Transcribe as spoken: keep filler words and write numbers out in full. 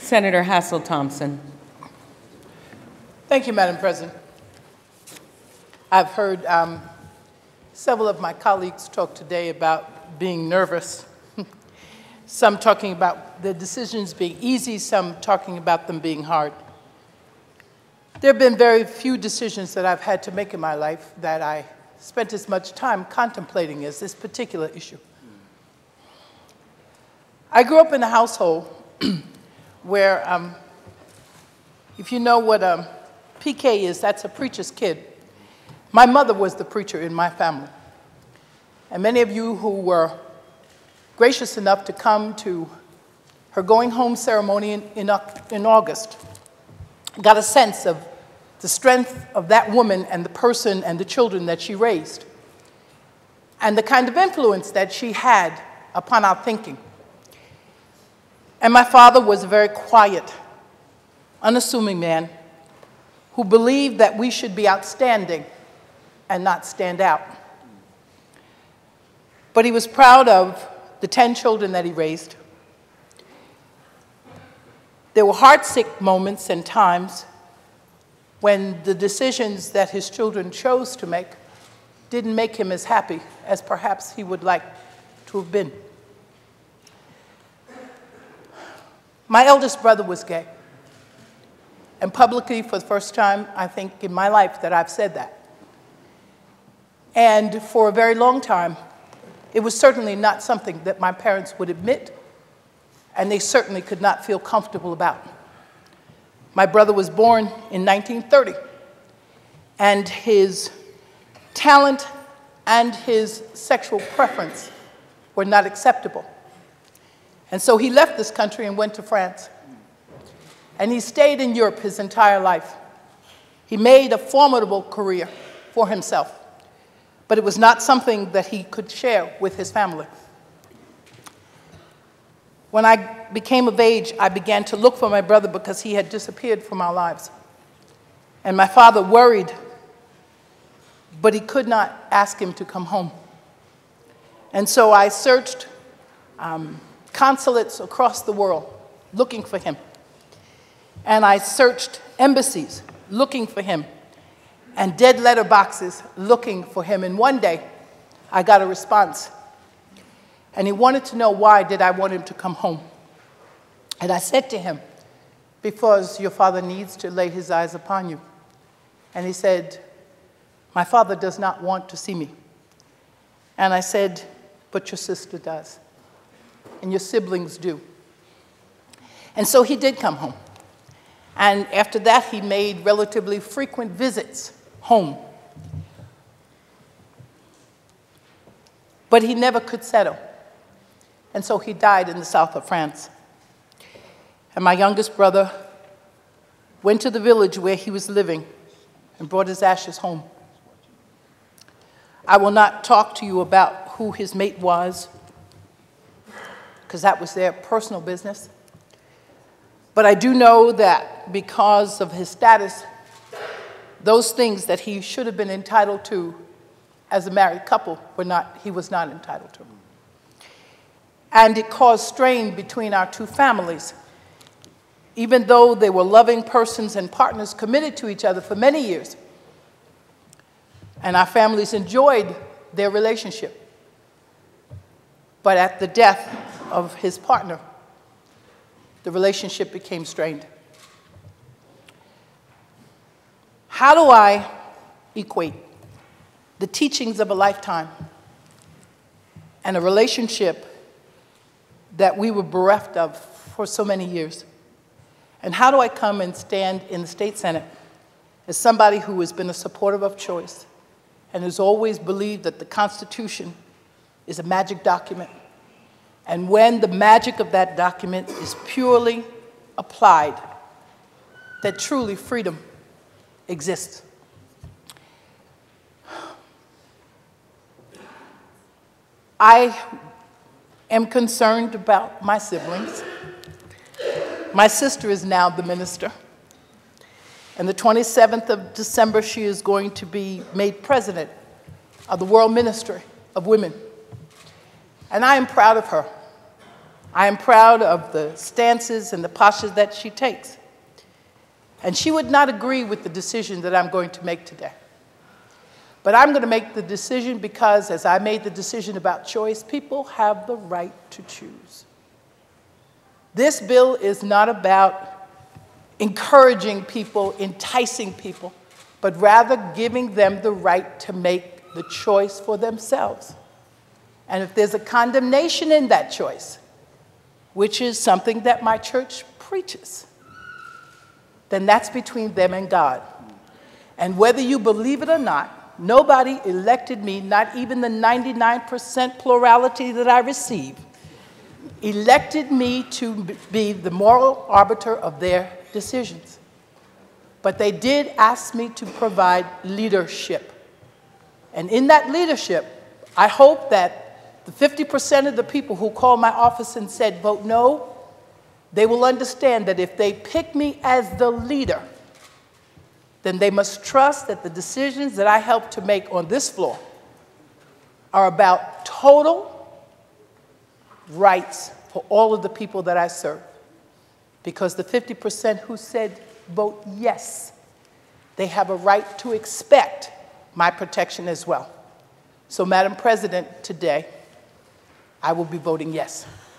Senator Hassell-Thompson. Thank you, Madam President. I've heard um, several of my colleagues talk today about being nervous. Some talking about the decisions being easy, some talking about them being hard. There have been very few decisions that I've had to make in my life that I spent as much time contemplating as this particular issue. I grew up in a household where, um, if you know what um, P K is, that's a preacher's kid. My mother was the preacher in my family. And many of you who were gracious enough to come to her going home ceremony in, in, in August got a sense of the strength of that woman and the person and the children that she raised, and the kind of influence that she had upon our thinking. And my father was a very quiet, unassuming man who believed that we should be outstanding and not stand out. But he was proud of the ten children that he raised. There were heartsick moments and times when the decisions that his children chose to make didn't make him as happy as perhaps he would like to have been. My eldest brother was gay. And publicly, for the first time, I think, in my life that I've said that. And for a very long time, it was certainly not something that my parents would admit, and they certainly could not feel comfortable about. My brother was born in nineteen thirty, and his talent and his sexual preference were not acceptable. And so he left this country and went to France. And he stayed in Europe his entire life. He made a formidable career for himself, but it was not something that he could share with his family. When I became of age, I began to look for my brother because he had disappeared from our lives. And my father worried, but he could not ask him to come home. And so I searched um, consulates across the world looking for him. And I searched embassies looking for him, and dead letter boxes looking for him. And one day, I got a response. And he wanted to know why did I want him to come home. And I said to him, because your father needs to lay his eyes upon you. And he said, my father does not want to see me. And I said, but your sister does. And your siblings do. And so he did come home. And after that, he made relatively frequent visits home. But he never could settle. And so he died in the south of France. And my youngest brother went to the village where he was living and brought his ashes home. I will not talk to you about who his mate was, because that was their personal business. But I do know that because of his status, those things that he should have been entitled to as a married couple were not, he was not entitled to. And it caused strain between our two families. Even though they were loving persons and partners committed to each other for many years, and our families enjoyed their relationship. But at the death of his partner, the relationship became strained. How do I equate the teachings of a lifetime and a relationship that we were bereft of for so many years? And how do I come and stand in the State Senate as somebody who has been a supporter of choice and has always believed that the Constitution is a magic document, and when the magic of that document is purely applied, that truly freedom exists? I am concerned about my siblings. My sister is now the minister. And the twenty-seventh of December, she is going to be made president of the World Ministry of Women. And I am proud of her. I am proud of the stances and the postures that she takes. And she would not agree with the decision that I'm going to make today. But I'm going to make the decision because, as I made the decision about choice, people have the right to choose. This bill is not about encouraging people, enticing people, but rather giving them the right to make the choice for themselves. And if there's a condemnation in that choice, which is something that my church preaches, then that's between them and God. And whether you believe it or not, nobody elected me, not even the ninety-nine percent plurality that I receive, elected me to be the moral arbiter of their decisions. But they did ask me to provide leadership. And in that leadership, I hope that the fifty percent of the people who called my office and said, vote no, they will understand that if they pick me as the leader, then they must trust that the decisions that I help to make on this floor are about total rights for all of the people that I serve. Because the fifty percent who said vote yes, they have a right to expect my protection as well. So, Madam President, today, I will be voting yes.